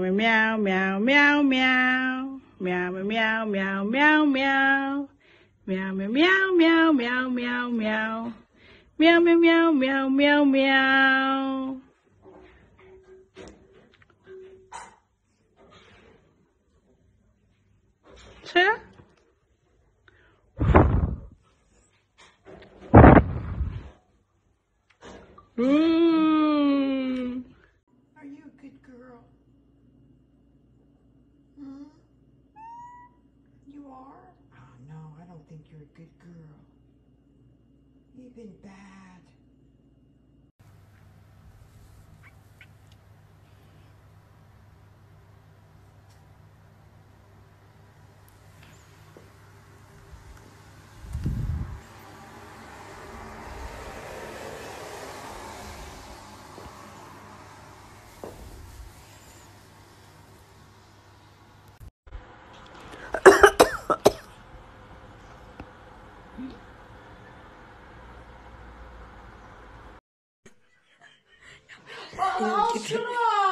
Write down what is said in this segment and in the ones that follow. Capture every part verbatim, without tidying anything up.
meow, meow, meow, meow. Meow, meow, meow, meow, meow. Meow, meow, meow, meow, meow, meow. Meow, meow, meow, meow, meow, meow. ¿Sí? Mm. Are you a good girl? Hmm? You are? Oh, no, I don't think you're a good girl. You've been bad. Al şunu.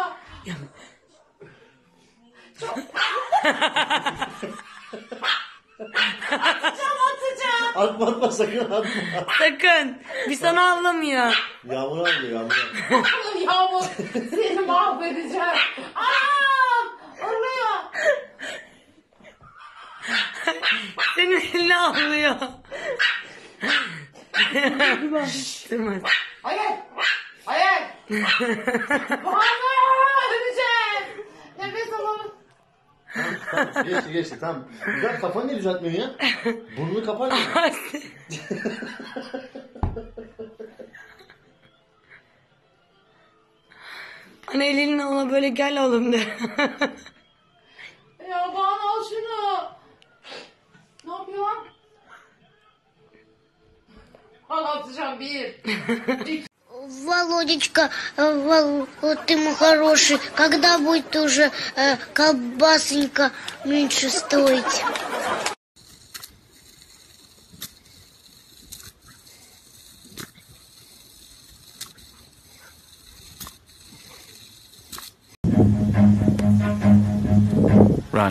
Atacağım atacağım. Atma atma sakın atma. Sakın. Bir sana avlamıyor. Yağmur alıyor yağmur. Yağmur seni mahvedeceğim. Anam. Oluyor. Senin eline avlıyor. Sığmaz. Hayır. Hayır. Bana öleceğim. Nefes alalım. Tamam, tamam, geçti geçti tamam. Güzel kafanı niye düzeltmiyorsun ya? Burnunu kapar mı? Hani elini ona böyle gel oğlum de. Ya bana al şunu. Ne yapıyorsun? Al atacağım bir. Володечка, Вол, ты мой хороший, когда будет уже э, колбасенька меньше стоить? Run.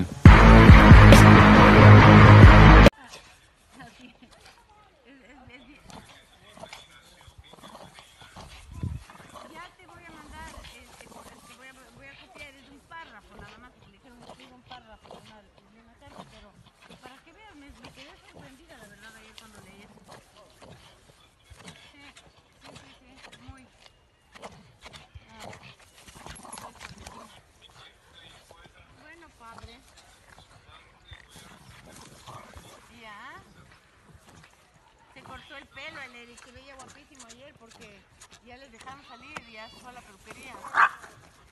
Cortó el pelo el Eric, se veía guapísimo ayer porque ya les dejamos salir y ya se fue a la peluquería.